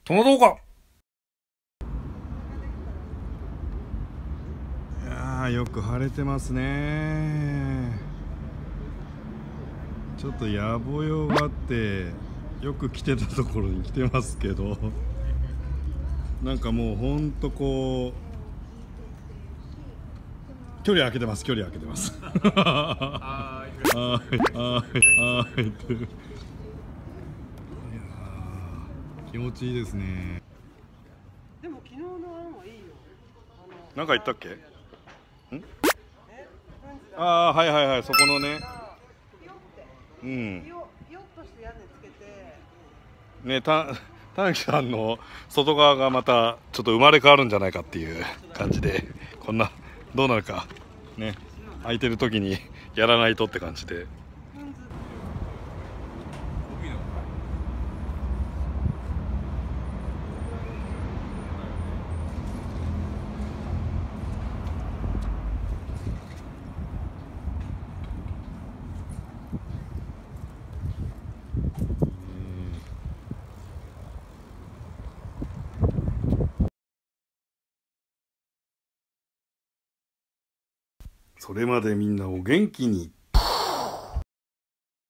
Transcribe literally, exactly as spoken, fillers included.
その動画。いやー、よく晴れてますね。ちょっと野暮用があってよく来てたところに来てますけど、なんかもうほんとこう距離空けてます距離空けてますはーいはーいはーい。いやー、気持ちいいですね。 でも昨日の案はいいよ。 なんか言ったっけ？ん？ああ、はいはいはい、そこのね。うん。 ピヨピヨッとして屋根つけて。 ね、たたぬきさんの外側がまたちょっと生まれ変わるんじゃないかっていう感じで、こんなどうなるかね、空いてる時にやらないとって感じで。それまでみんなお元気に。